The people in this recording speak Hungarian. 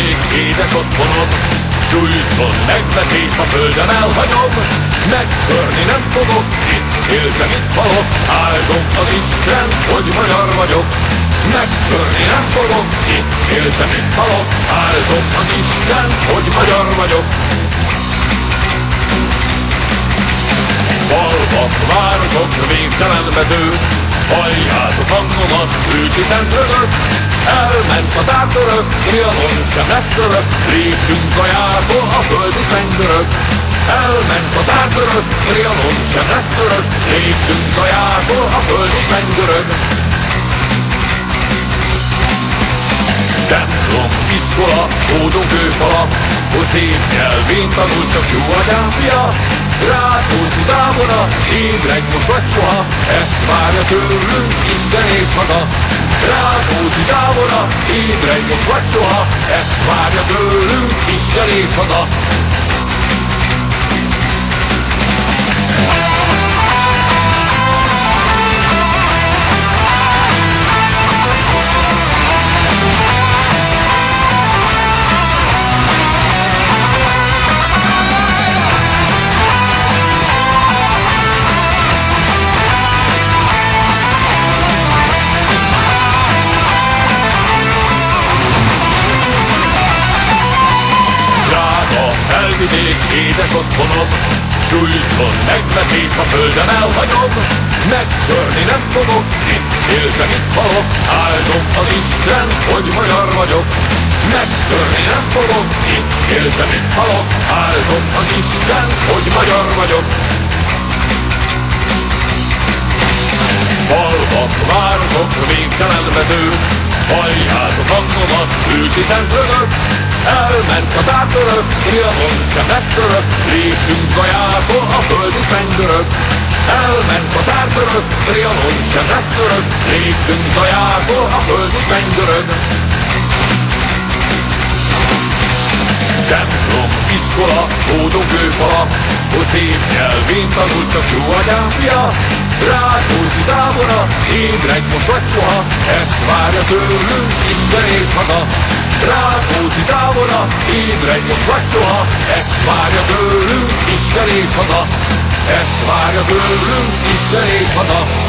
vidék, édes otthonod. Súlytlan megvetés, a földön elhagyom. Megtörni nem fogok, itt éltem, itt halok. Áldom az Isten, hogy magyar vagyok. Megtörni nem fogok, itt éltem, itt halok. Áldom az Isten, hogy magyar vagyok. Falvak, városok, végtelen mezők, halljátok hangomat, ősi szent rögök. Elment a tártörök, trianon sem lesz örök, léptünk zajából, a föld is mennydörög. Elment a tártörök, trianon sem lesz örök, léptünk zajából, a föld is mennydörög. Templom, iskola, hódókőfala, hogy szép nyelvén tanul, csak jó atyám fia. Rákóczi tábora, ébredj most vagy soha, ezt várja tőlünk Isten és haza. Rákóczi tábora, ébredj most vagy soha, ezt várja tőlünk Isten és haza. Vidék, édes otthonod, súlytlan megvetés, a földön elhagyom. Megtörni nem fogok, itt éltem, itt halok. Áldom az Isten, hogy magyar vagyok. Megtörni nem fogok, itt éltem, itt halok. Áldom az Isten, hogy magyar vagyok. Falvak, városok, végtelen mezők, halljátok hangomat, ősi szent rögök. Elment a tártörök, trianon sem lesz örök, léptünk zajából, a föld is mennydörög. Elment a tártörök, trianon sem lesz örök, léptünk zajából, a föld is mennydörög. Templom, iskola, hódókőfala, hogy szép nyelvén tanul, csak jó atyám fia. Rákóczi tábora, ébredj most vagy soha, ezt várja tőlünk Isten és haza. Rákóczi tábora, ébredj most vagy soha, ezt várja tőlünk Isten és haza. Ezt várja tőlünk Isten és haza.